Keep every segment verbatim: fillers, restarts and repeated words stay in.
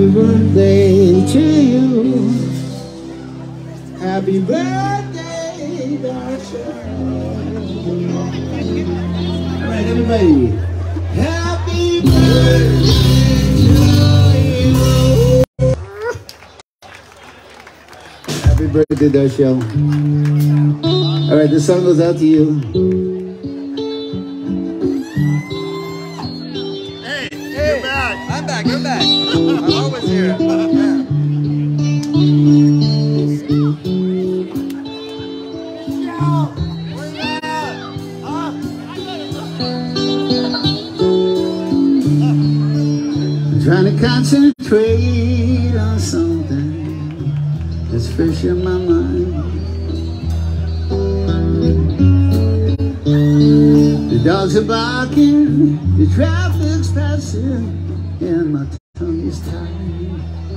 Happy birthday to you. Happy birthday, Dasha. All right, everybody. Happy birthday to you. Happy birthday, Dasha. All right, this song goes out to you. Hey, hey, you're back. I'm back. You're back. I'm always here. Yeah. Trying to concentrate on something that's fresh in my mind. The dogs are barking, the traffic's passing, and my tongue is tied.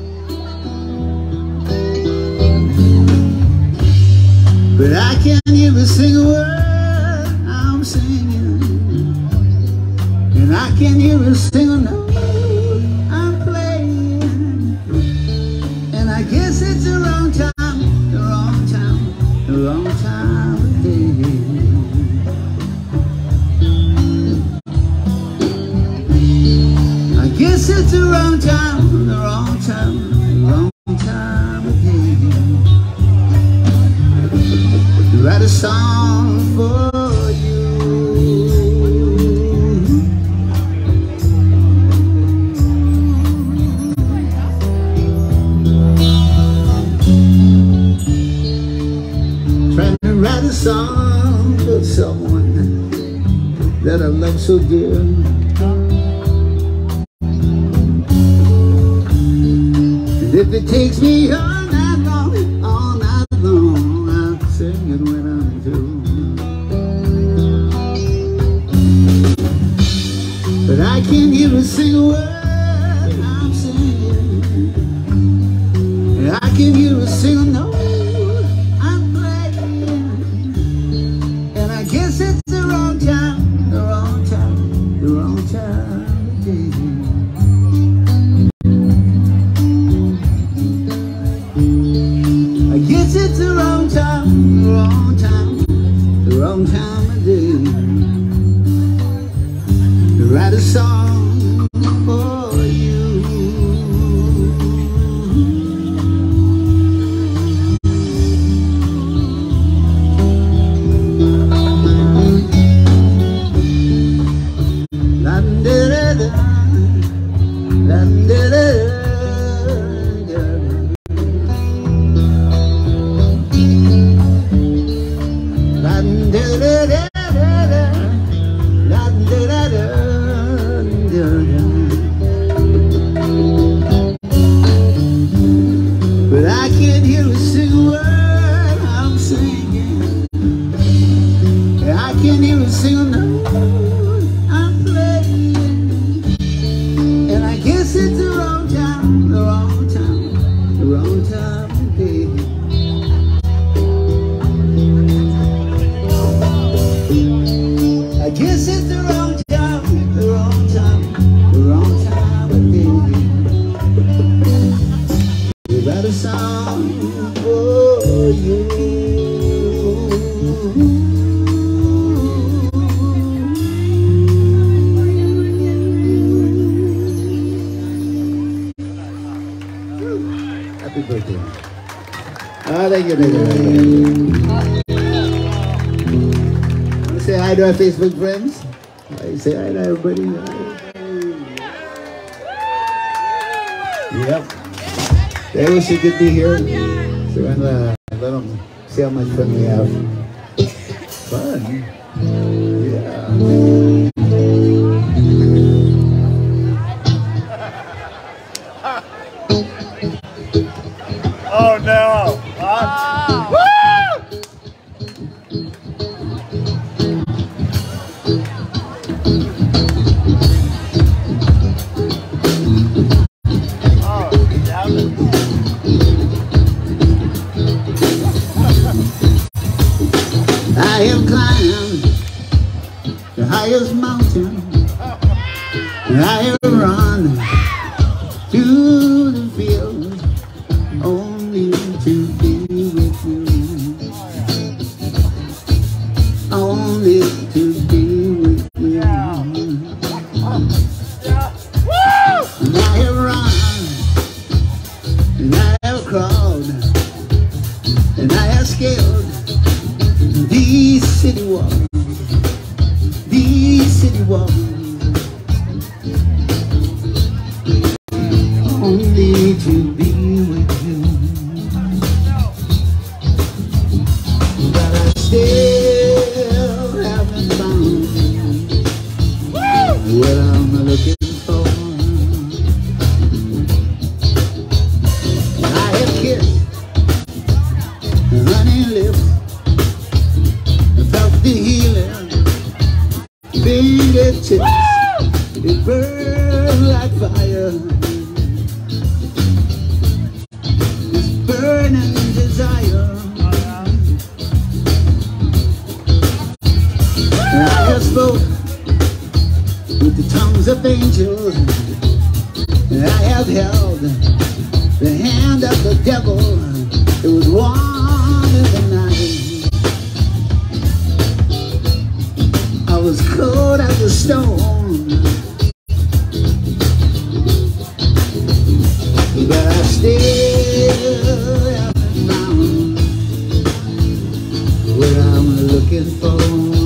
But I can't even sing a word I'm singing, and I can't even sing a note I'm playing. And I guess it's the wrong time, the wrong time, the wrong time of day. I guess it's the wrong time, the wrong time, the wrong time of day. To write a song for you. Trying to write a song for someone that I love so dear. If it takes me all night long, all night long, I'll sing it when I'm through. But I can't even sing a word I'm singing, and I can't even sing a note I'm playing. And I guess it's the wrong time, the wrong time, the wrong time of day. It's the wrong time, the wrong time, the wrong time of day to write a song for you. La da da da, la da da da. But I can't hear a single word I'm singing, I can't hear a single note I'm playing. And I guess it's the wrong time, the wrong time, the wrong time of day. I guess it's the wrong time, the wrong time, the wrong time of day. We write a song for you. Happy birthday. Ah, thank you, thank you, thank you. Say hi to our Facebook friends. Say hi to everybody. Yep. They wish you could be here. So I'm gonna let them see how much fun we have. Fun. Yeah. Oh no! Uh, Woo! I have climbed the highest mountain, and I have run through the fields, only to be with you, only to be with you. And I have run, and I have crawled, and I have scaled these city walls, these city walls, only to be with you. But I still haven't found what I'm looking for. I have kissed honey lips, felt the healing fingertips, it burned like fire. Burning desire. And I have spoke with the tongues of angels, and I have held the hand of the devil. It was warm in the night. I was cold as a stone, but I still haven't found what I'm looking for.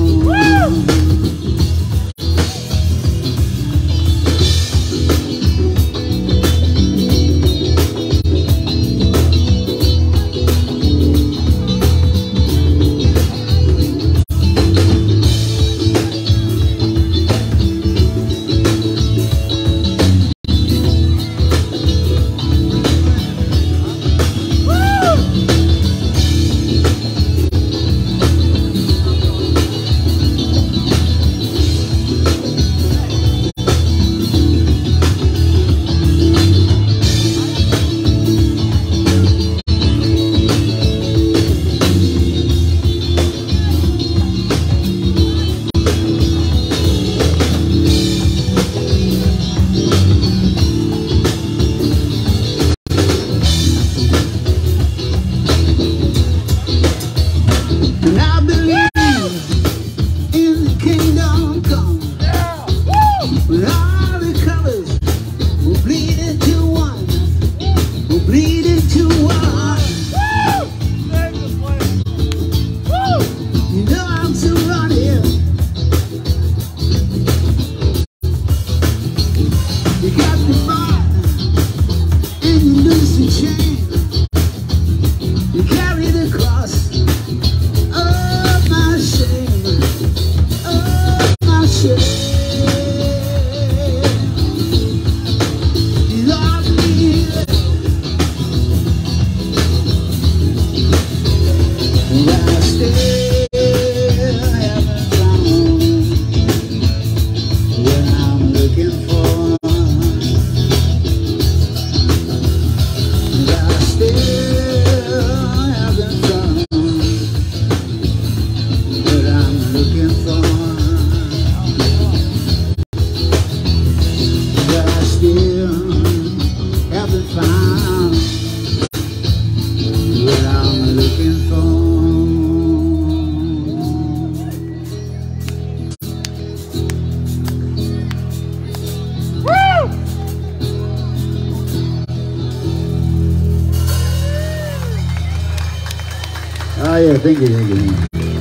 Thank you, thank you.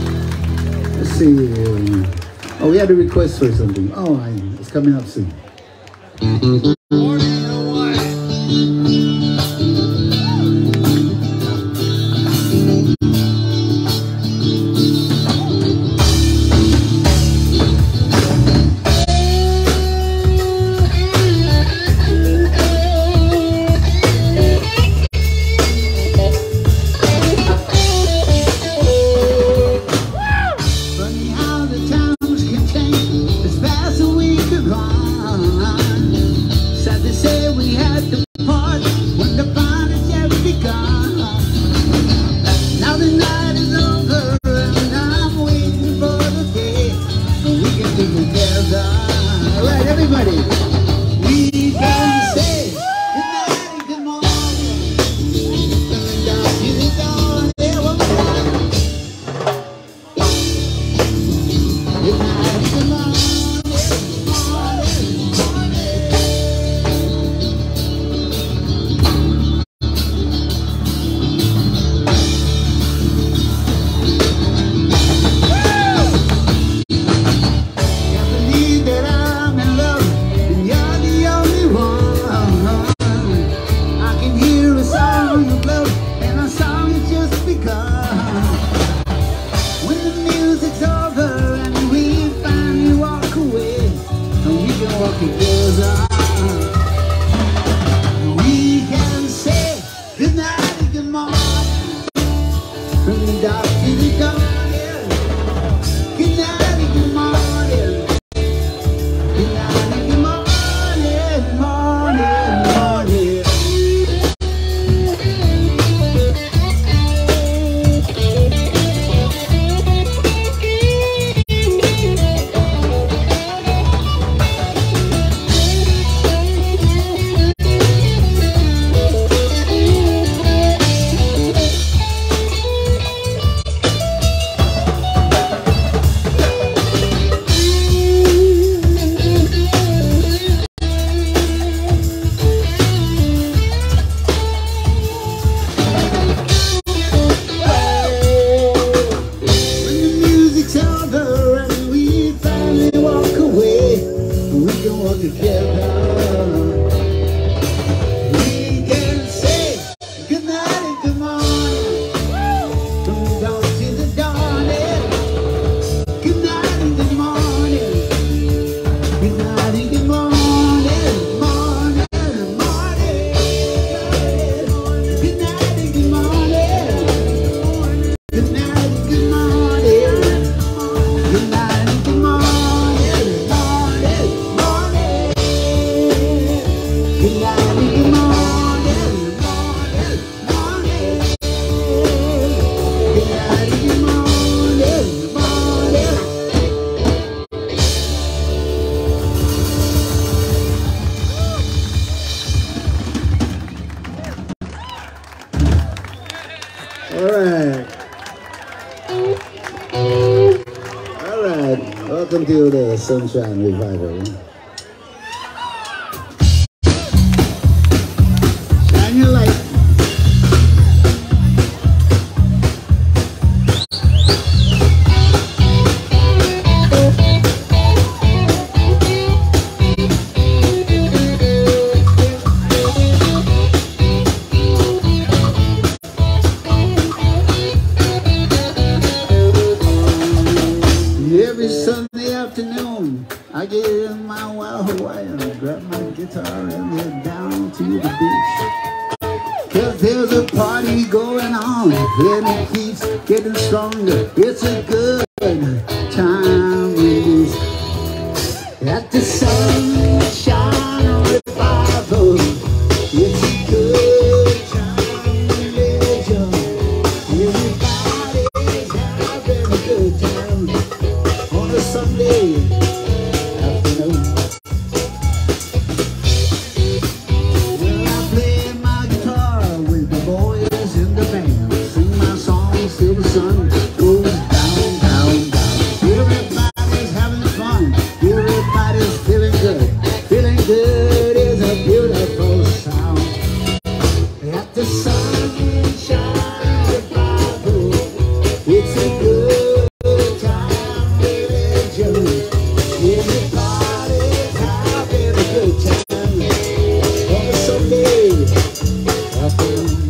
Let's see. Uh, oh, we had a request for something. Oh, I, it's coming up soon. Welcome to the Sunshine Revival. Shine your light. Every Sunday afternoon, I get in my wild Hawaiian, grab my guitar and head down to the beach. Cause there's a party going on, and it keeps getting stronger. It's a good time release. At the Sunshine Revival, it's a good time release. Everybody's having a good time on a Sunday afternoon. Well, I play my guitar with the boys in the band, sing my songs till the sun goes down, down, down. Everybody's having fun, everybody's feeling good. Feeling good is a beautiful sound. At the Sunshine Revival, it's a good time. Everybody's having a good time on a Sunday afternoon.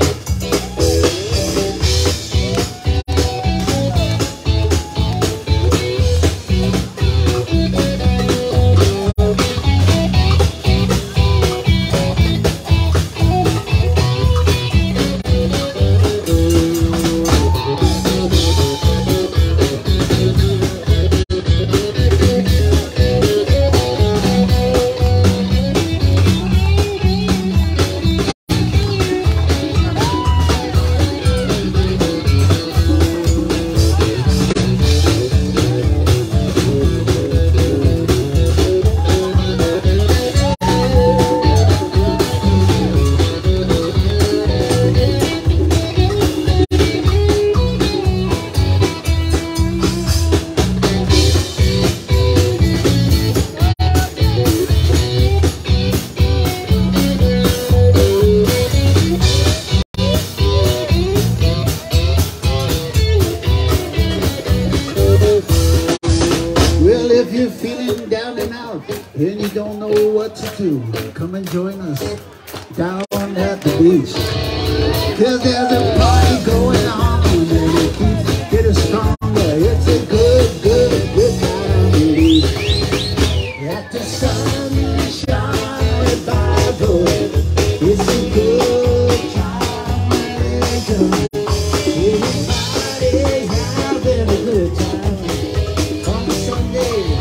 If you're feeling down and out and you don't know what to do, come and join us down at the beach. Cause there's a party going on and it keeps getting stronger. It's a good, good, good time to leave. At the Sunshine Revival, it's a good time to leave. Everybody's having a good time on Sunday.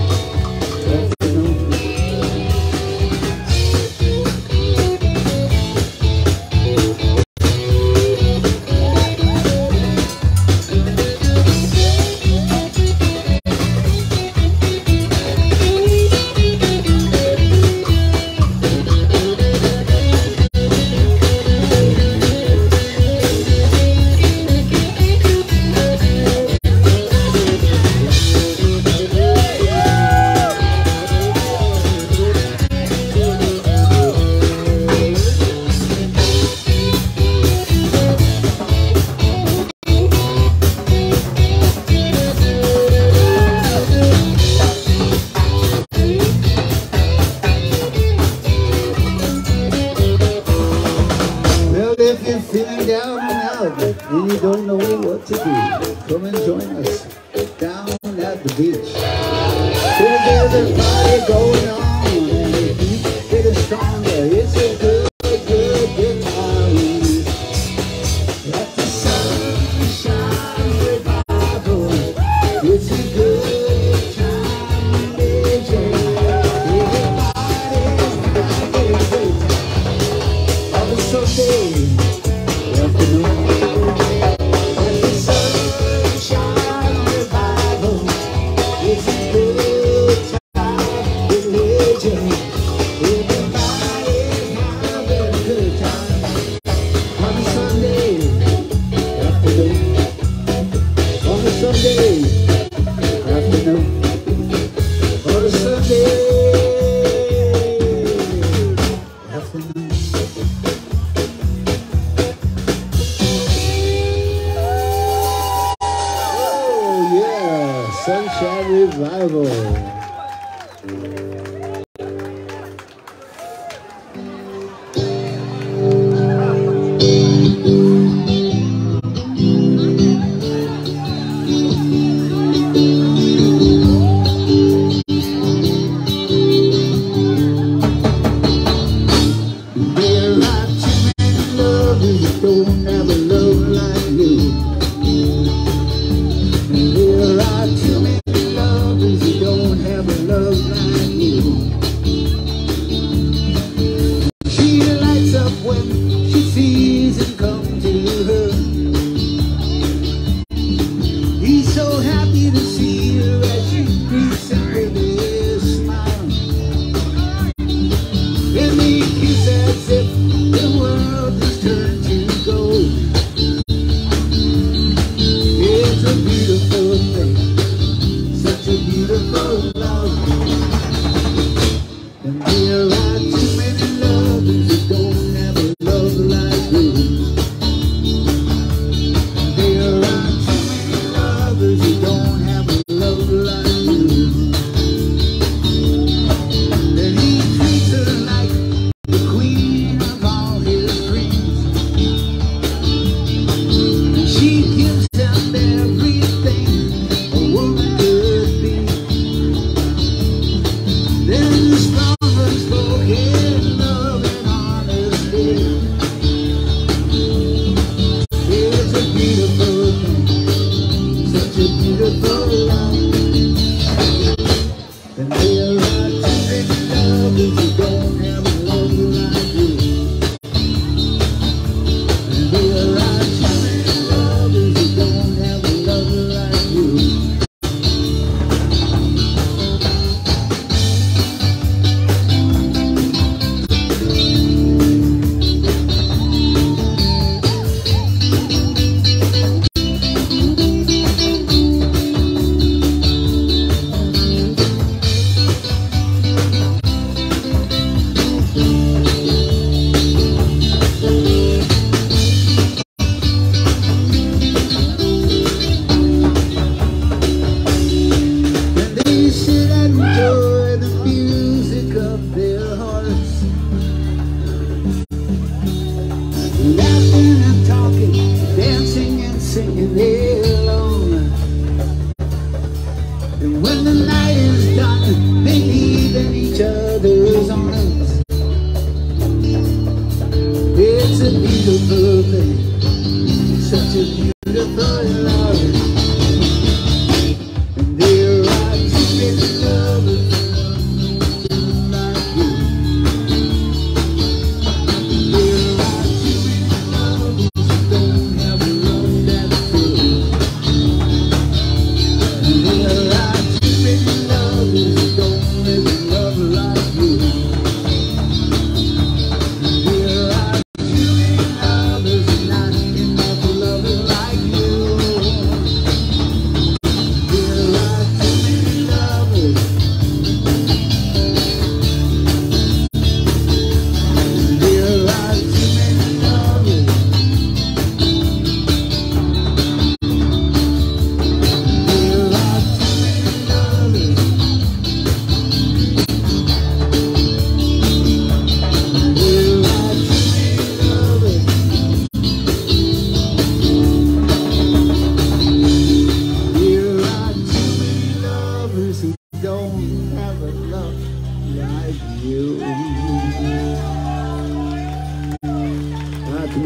you don't know what to do, come and join us down at the beach. There's a party going on and it keeps getting stronger. It's a good, good, good time. Let the sunshine revival. It's a good time, D J. Everybody's having a great time. On a Sunday afternoon. Let the sunshine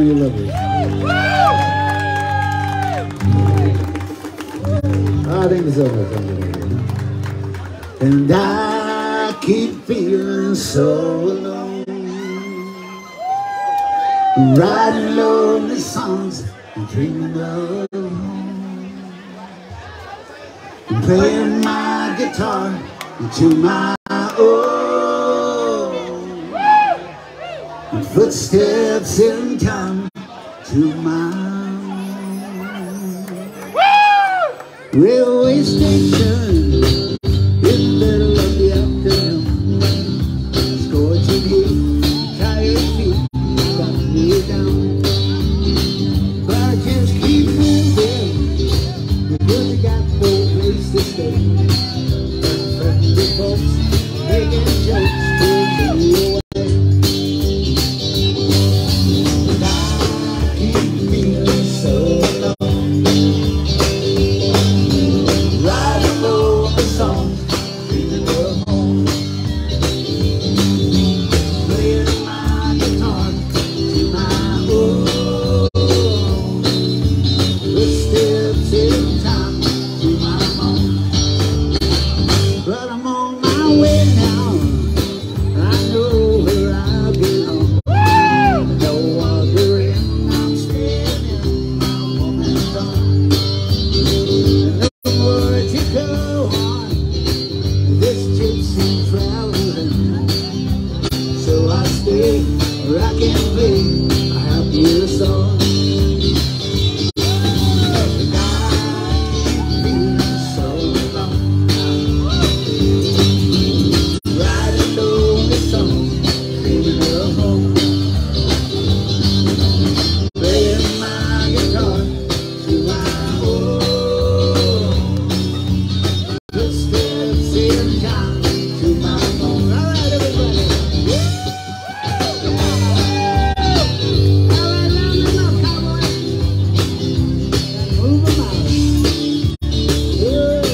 many lovers. Oh, thank you so much. And I keep feeling so alone, writing lonely songs and dreaming of home, and playing my guitar to my own, and footsteps in time to my own. Railway station in the middle of the afternoon, scorching heat, tired feet got me down, but I just keep moving because I got no place to stay. Friendly folks making jokes to me away, and I keep feeling so alone, writing over songs, dreaming of home, playing my guitar to my own, footsteps in time to my home. But I'm on my way now, I know where I belong. No wandering, I'm staying in my woman's arms. No more to go on this gypsy traveling, so I stay where I can play a happier song. And I keep feeling so alone, writing lonely songs, dreaming of home, playing my guitar to my own, footsteps in time to my home. All right, everybody. All right, round them up, cowboys. Move 'em out. Whoa.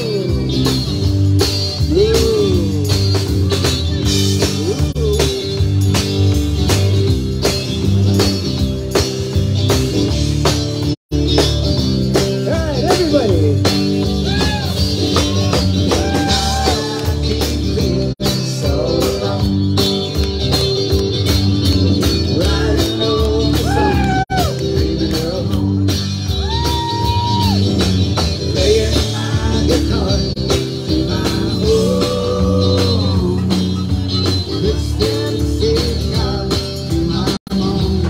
All right, everybody. I keep feeling so alone, writing over songs, dreaming of home, playing my guitar to my own, footsteps in time to my home,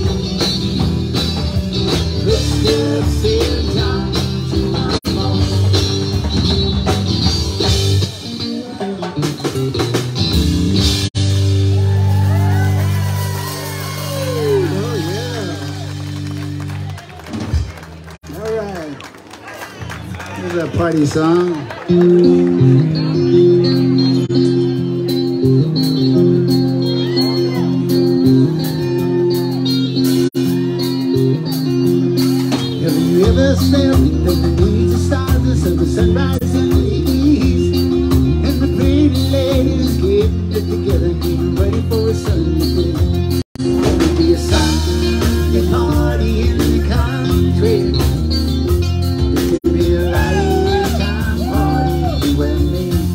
footsteps in time to my home. Oh yeah! All right, here's a party song. Have you ever felt underneath the stars of the sunrise in the east, and the pretty ladies getting it together, getting ready for a Sunday day? There'll be a Sunday party in the country. There'll be a lifetime party you and me.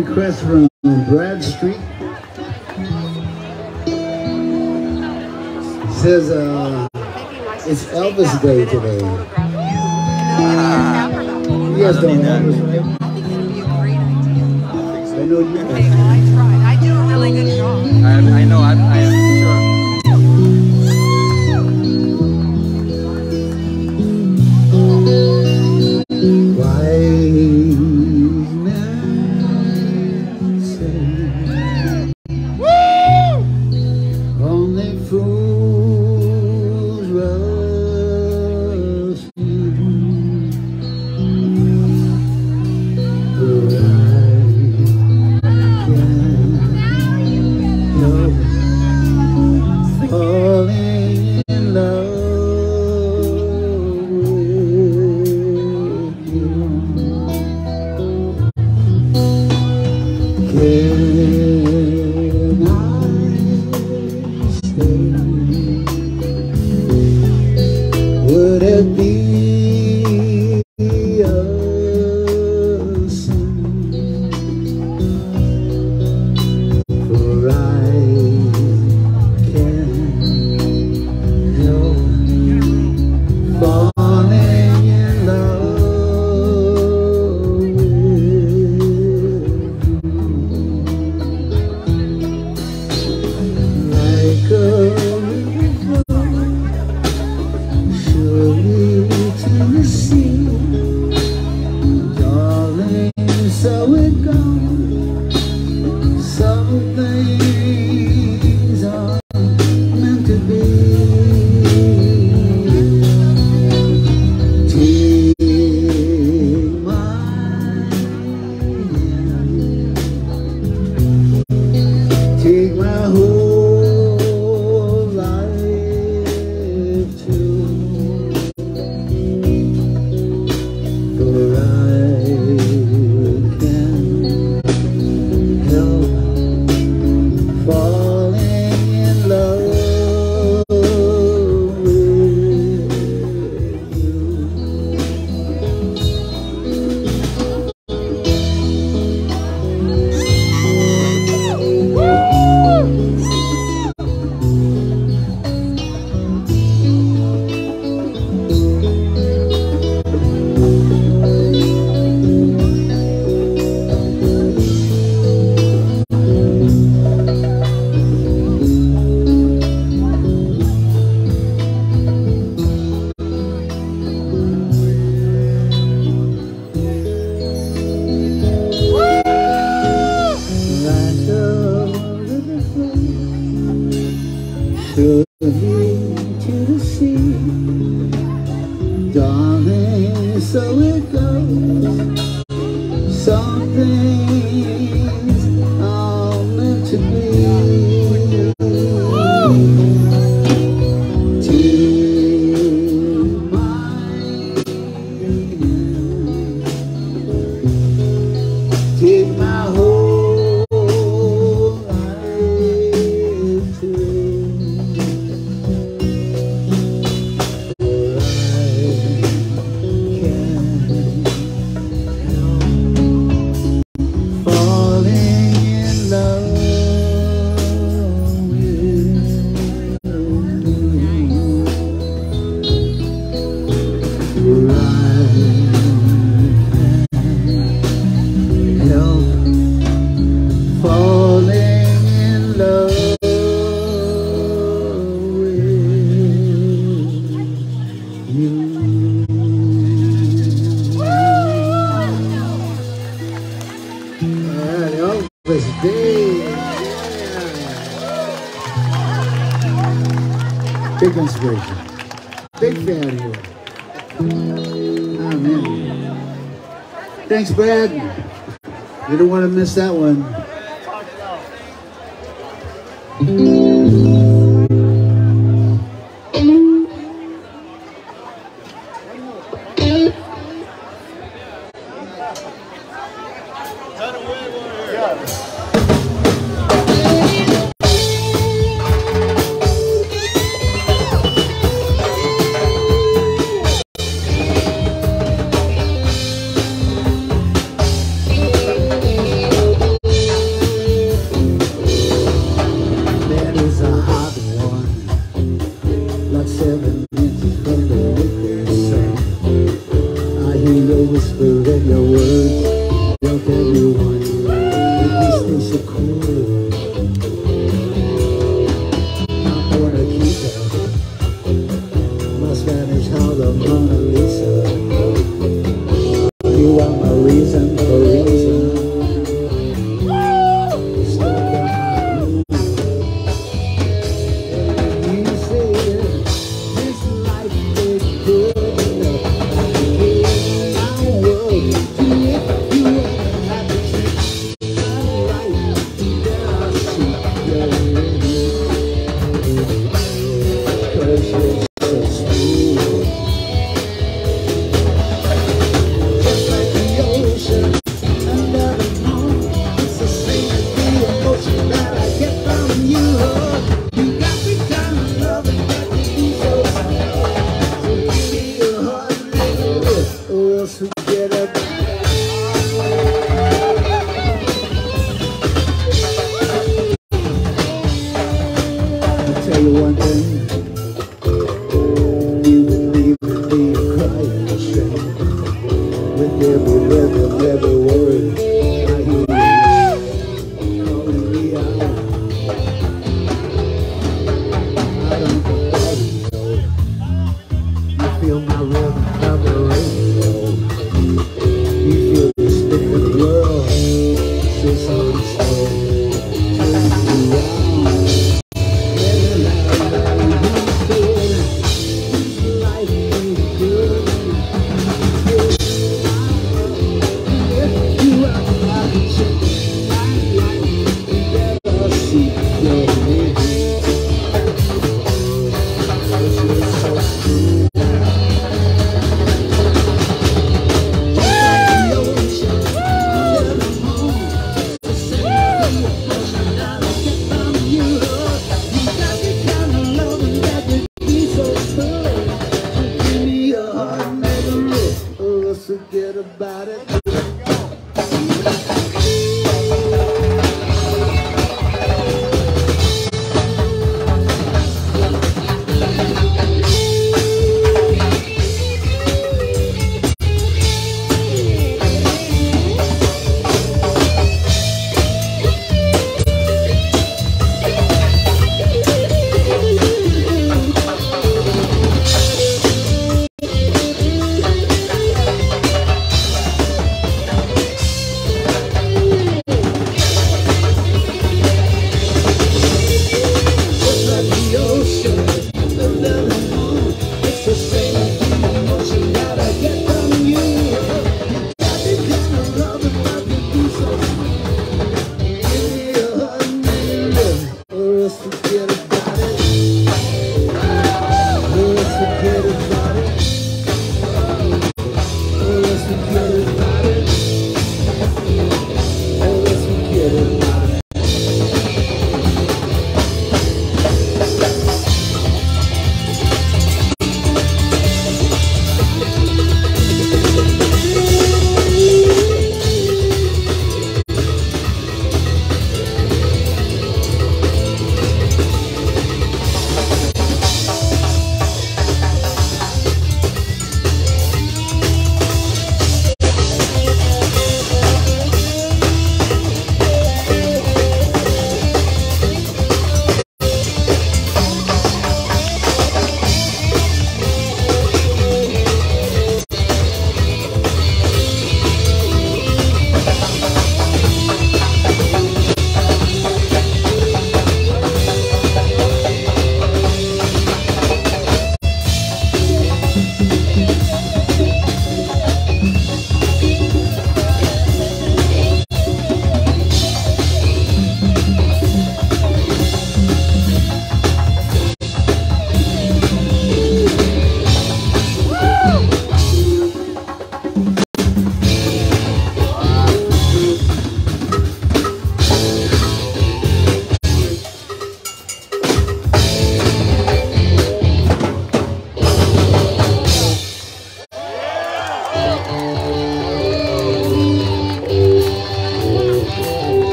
request from Brad Street. Says uh, it's Elvis Day today. You guys don't know Elvis, right? I think it'd be a great idea. I know you Okay, well, I tried. I do a really good job. I, I know, I, I am sure. Wise men say only fools rush in, but I can't help falling in love. Can I stay? Would it be a sin? For I can't help falling in love with like a river, surely to the sea, darling. So it goes. Some things are meant to be. Take my hand, take my whole life too, for I can't help falling in love with like a river flows surely to the sea, darling. So it goes. Some things are meant to be. Take my hand, take my whole life too, for I can't help falling in love with you. For I can't help falling in love with you. Alright, Elvis Day. Yeah. Big inspiration. Big fan of you. Oh, man. Thanks, Brad. You don't want to miss that one.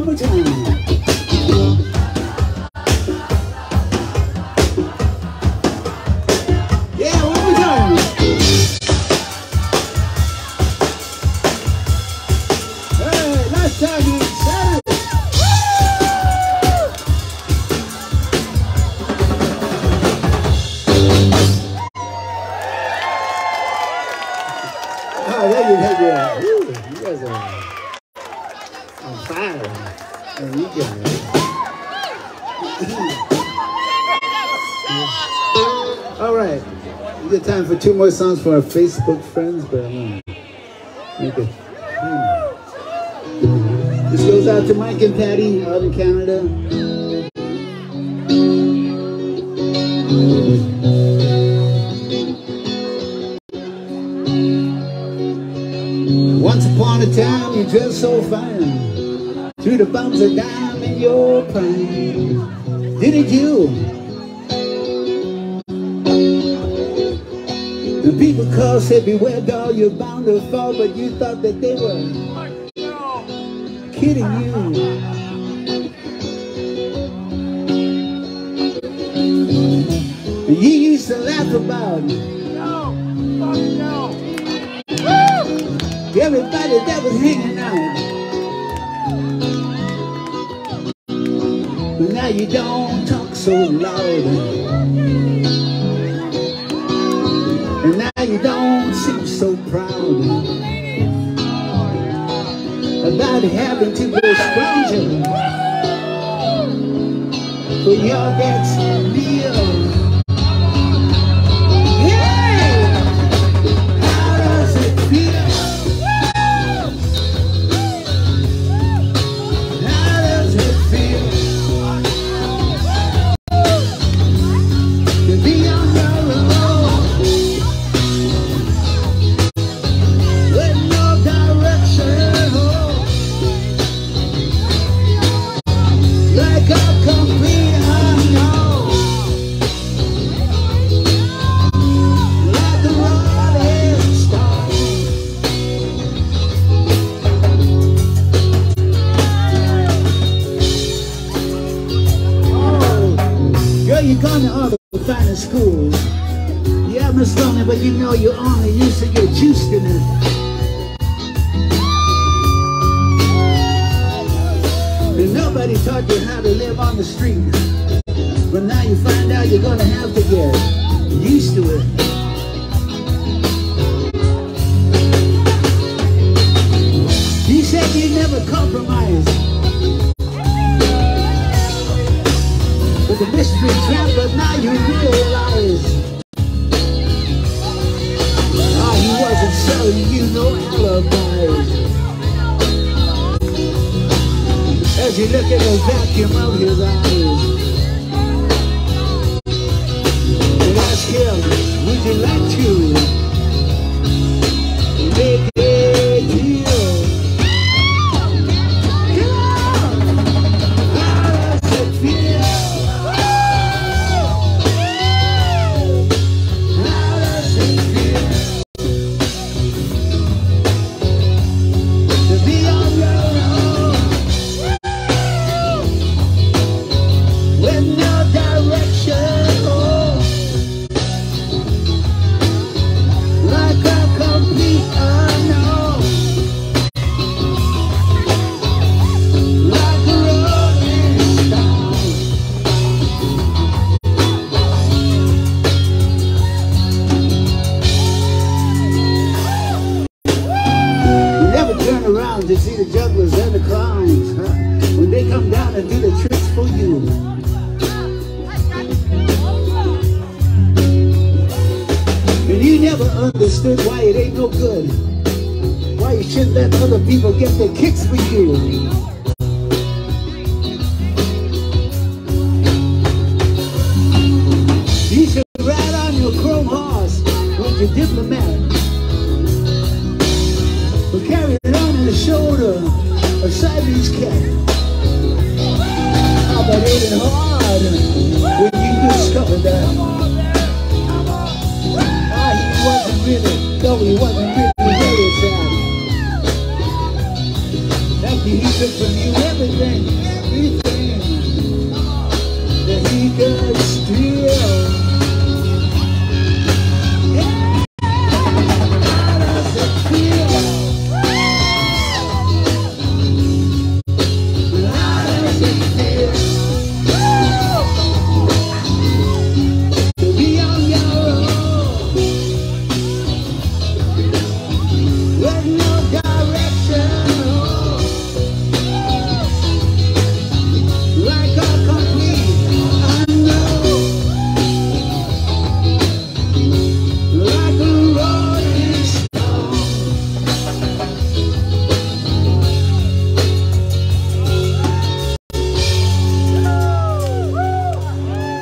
more time. Yeah, one more time. Hey, last time you said it. Oh, there you have your, ooh, you guys are on fire. And you guys. All right, we got time for two more songs for our Facebook friends, but I'm gonna make it. This goes out to Mike and Patty out in Canada. Once upon a time, you dressed so fine, threw the bumps of dime in your prime. Didn't you? The people called, said, beware, doll, you're bound to fall, but you thought that they were kidding you. And you used to laugh about everybody that was hanging out. But now you don't talk so loud. And now you don't seem so proud about having to go stranger for your next meal. Hey! How does it feel? How does it feel to be on your own with no direction, like a complete unknown, like the rolling stone? Oh, girl, you're gone to all the finest schools. You have Miss Lonely, but you know you're only used to get juiced in it. And nobody taught you how to live on the street. But now you find out you're gonna have to get used to it. You said you never compromise, but the mystery trap, but now you realize, ah, he wasn't selling you no alibis. As you look at the vacuum of his eyes and ask him, would you like to make a deal? Come on! How does it feel? How does it feel to be on your own with no direction, oh, like a complete unknown, like a rolling stone? You never turn around to see the jugglers and the clowns, huh? When they come down and do the tricks for you. And you never understood why it ain't no good, why you shouldn't let other people get their kicks for you. You should ride on your chrome horse with your diplomat, but carry it on your shoulder a Siamese cat. How about it ain't hard when you discover that? Ah, he wasn't really, no, he wasn't really very sad. After he took from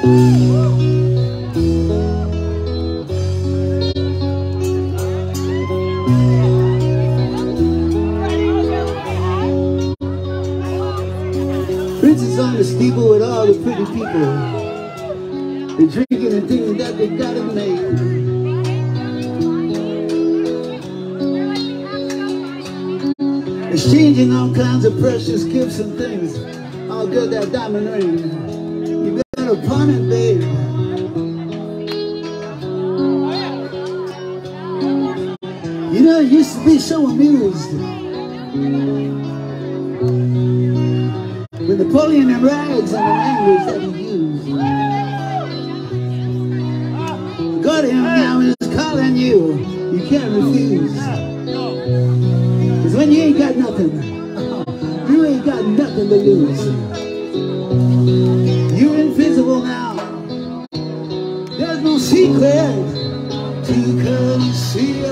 Princess on the steeple with all the pretty people. They're drinking and thinking that they got it made. Exchanging all kinds of precious gifts and things. All good, that diamond ring. You got a pawn it, babe. You know, I used to be so amused with Napoleon and rags and the language that he used. Got him now and he's calling you. You can't refuse. Cause when you ain't got nothing, you ain't got nothing to lose. You're invisible now. There's no secret to conceal.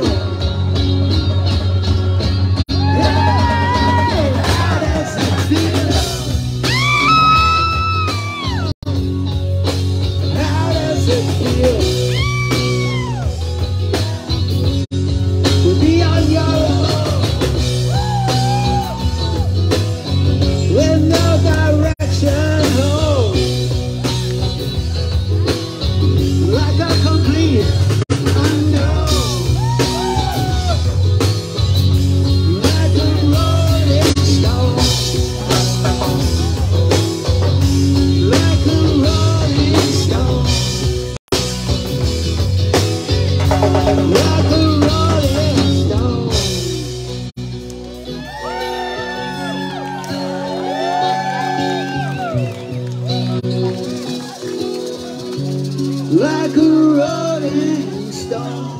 Like a rolling stone.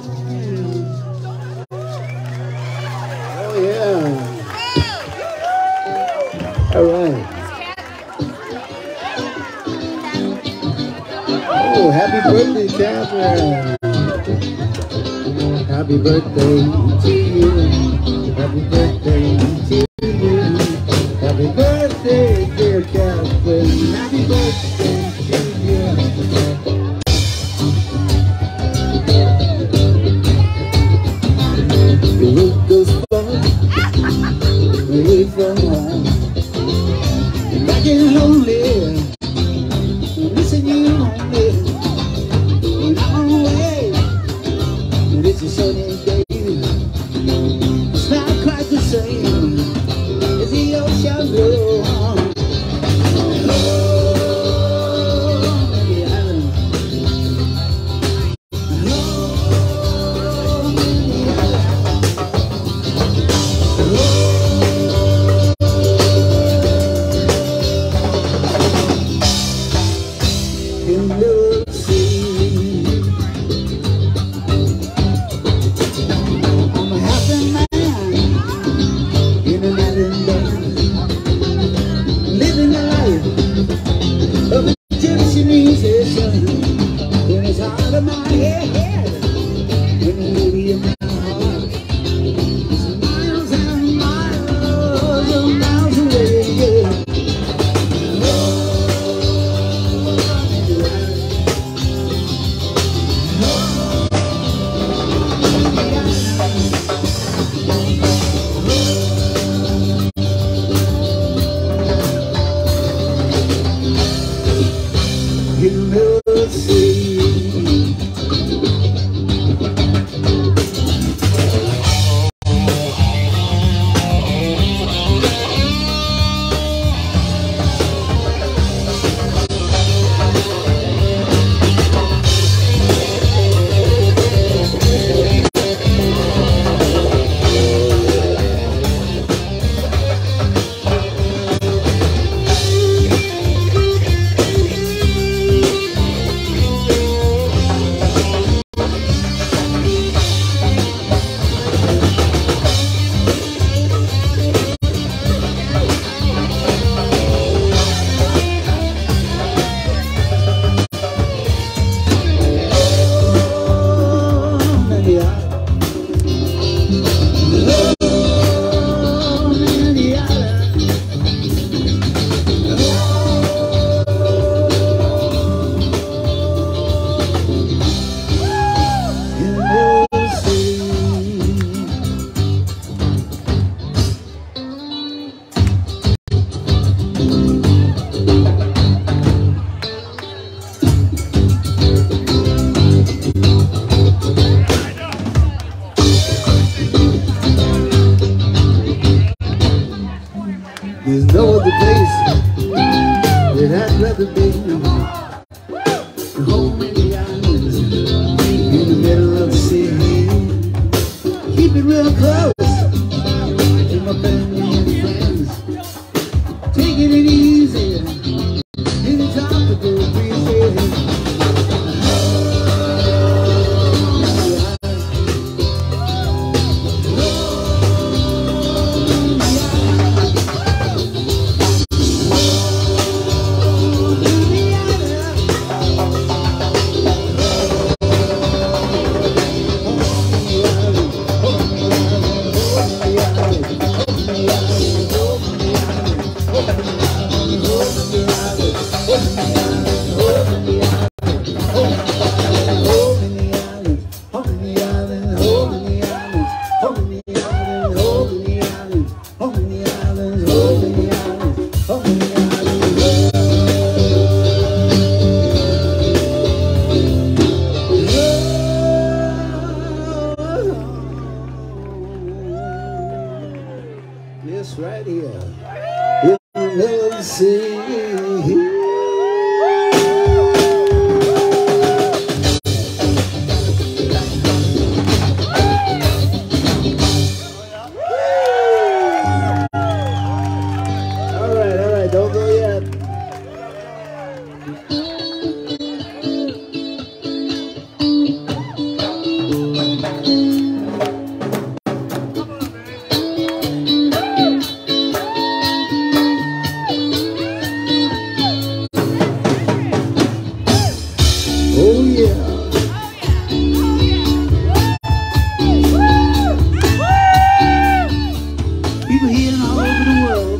Oh yeah. All right. Oh, happy birthday, Catherine. Happy birthday to you. Happy birthday to you. Happy birthday, dear Catherine. Happy birthday to you. The road goes far away from home. And I get lonely, missing you only. When I'm away, and it's a sunny day, it's not quite the same as the ocean blue. I'd rather be home in the islands, in the middle of the sea. Keep it real close to my family and friends. Taking it easy in the tropical breezes. This right here in the middle of the sea. All right, all right, don't go yet. Oh yeah. People here and all over the world,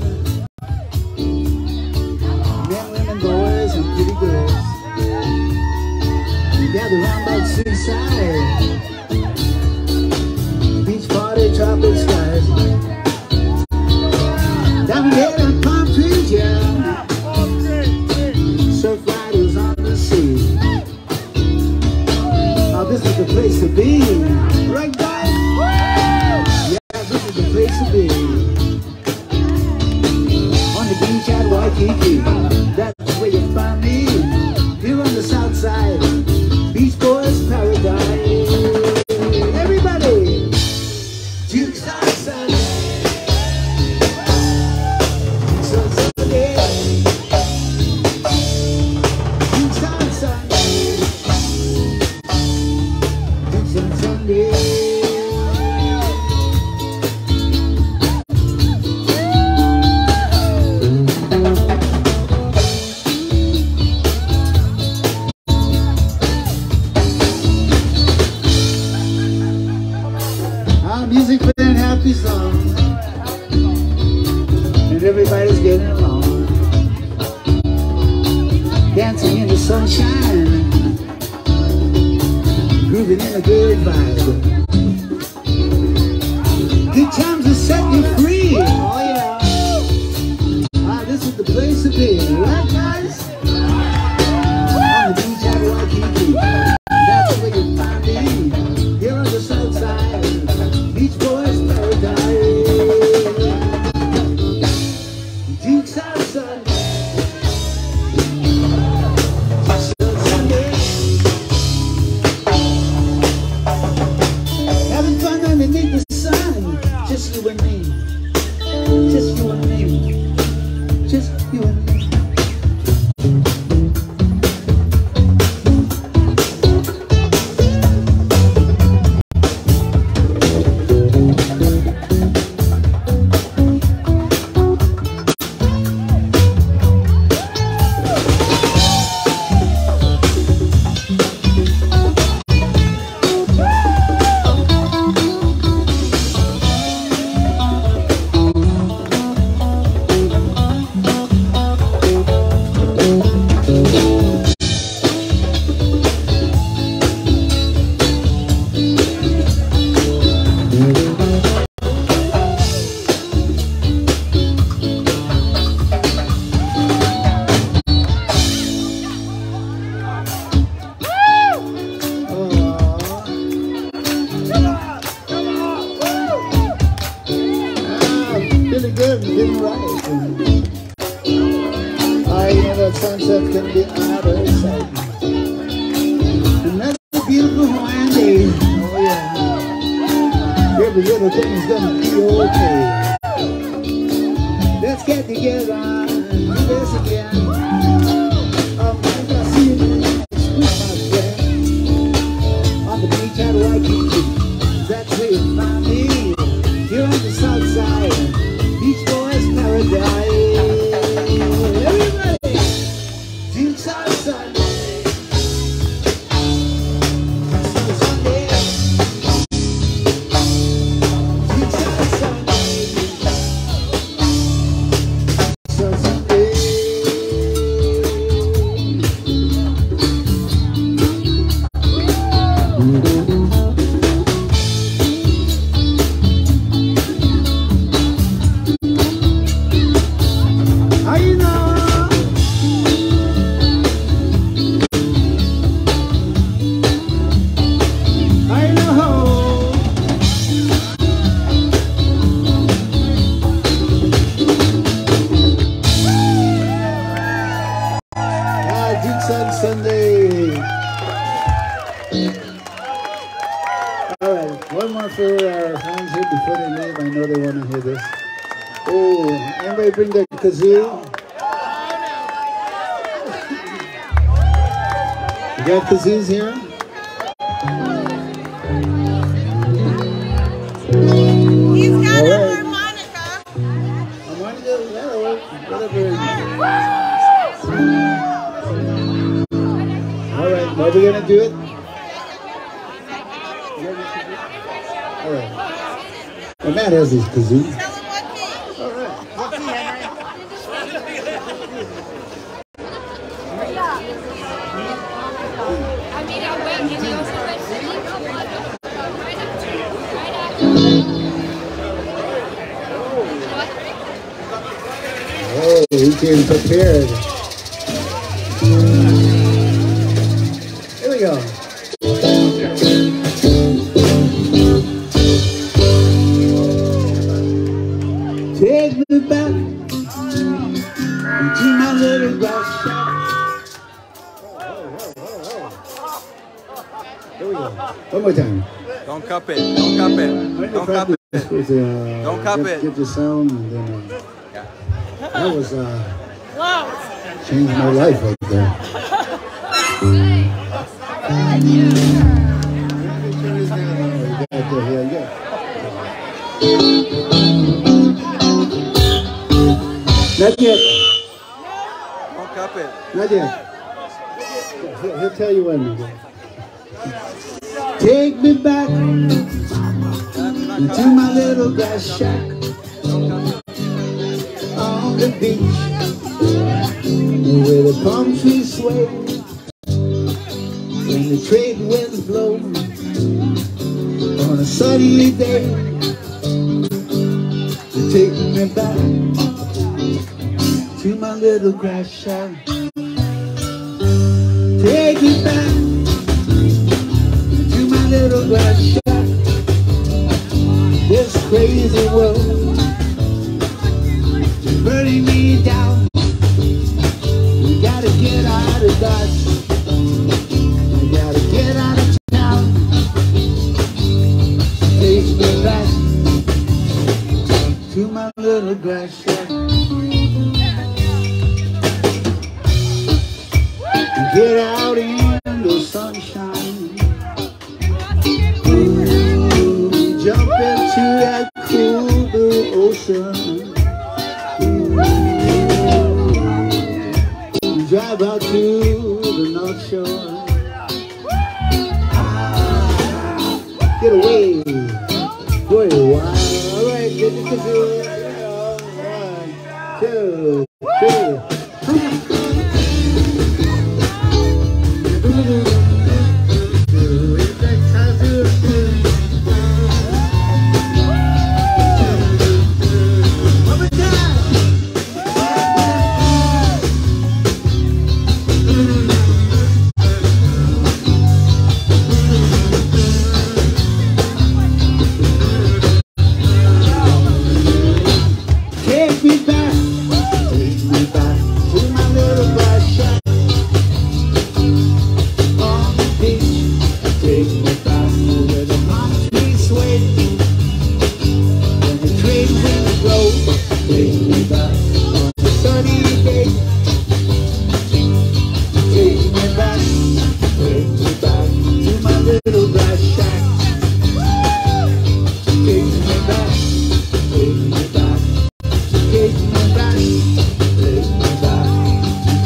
men, women, boys, and pretty girls, we gather around by the seaside, beach party, tropic skies, down there on palm trees, yeah, surf riders on the sea. Oh, this is the place to be, right guys? Yeah, this is the place to be. On the beach at Waikiki, that's where you find me. Here on the south side, Beach Boys Paradise. Everybody, Dukes On Sunday. Dukes On Sunday. Dukes On Sunday. Dukes On Sunday. Our music playing happy songs, and everybody's getting along, dancing in the sunshine, grooving in a good vibe. Good times will set you free. Oh yeah. Ah, this is the place to be, right guys? On the beach at Waikiki, that's where you find me. Here on the south side, Beach Boys Paradise. Dukes On Sunday. Dukes On Sunday. that sunset can be out of sight. Another beautiful Hawaiian day. Oh yeah. Every little thing is gonna be okay. Let's get together and do this again. Um, I see you next week, my friend. On the beach at Waikiki. That's where you find me. Here on the south side. Beach Boys Paradise. Everybody! Dukes On Sunday. Sunday. Dukes On Sunday. So Sunday. How you know? I know. Ah, Dukes On Sunday. All right, one more for our friends here before they leave. I know they want to hear this. Oh, anybody bring their kazoo? You got kazoos here? He's got All a right. harmonica. Harmonica, that'll work. Whatever. All right, are we gonna do it? All right. Well, Matt has his kazoo. Tell him what key. All right. What key, Henry? I mean, I went, and he also went to leave right after, right after. Oh, he came prepared. Here we go. Take me back to my little glass shop. Here we go. One more time. Don't cup it. Don't cup it. Don't cup it. Supposed to, uh, Don't cup get, it. Get the sound and then uh, Yeah. that was uh, changed my life right there. Not yet. Don't cup it. Not yet. He'll, he'll tell you when. Take me back to my little glass shack on the beach where the palm trees sway and the trade winds blow on a sunny day. Take me back to my little grass shack. Take me back to my little grass shack. This crazy world is burning me down. We gotta get out of Dodge. We gotta get out of town. Take me back to my little grass shack. Get out in the sunshine. Ooh, jump into that cool blue ocean. Ooh, drive out to the North Shore. Ah, get away. Go away. All right, get the kazoo. One, two, three. Take me back, take me back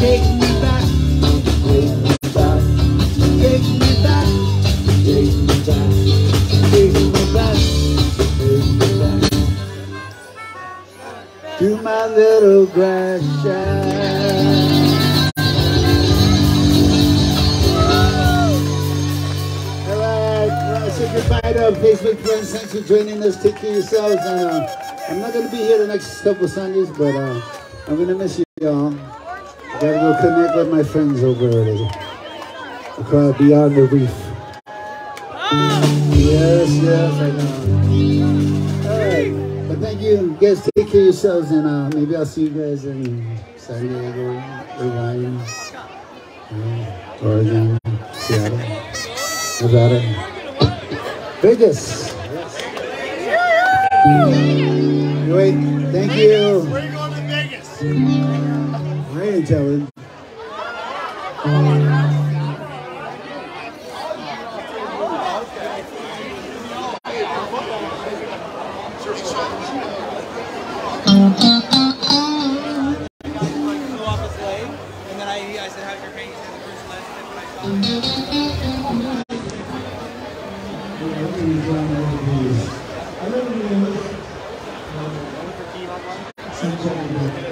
take me back, take me back, take me back, take me back, take me back, take me back to my little grass shack. Say goodbye to our Facebook friends. Thanks for joining us. Take care of yourselves. And uh, I'm not going to be here the next couple of Sundays, but uh, I'm going to miss you, y'all. I got to go connect with my friends over there. Across beyond the reef. Yes, yes, I know. All right. But thank you. You guys take care of yourselves. And uh, maybe I'll see you guys in San Diego, Irvine, uh, Oregon, Seattle, Nevada. Vegas. Yes. Wait, thank you. Where are you going to Vegas? I ain't telling. And then I, I said, how's your pain? He said, the first lesson. I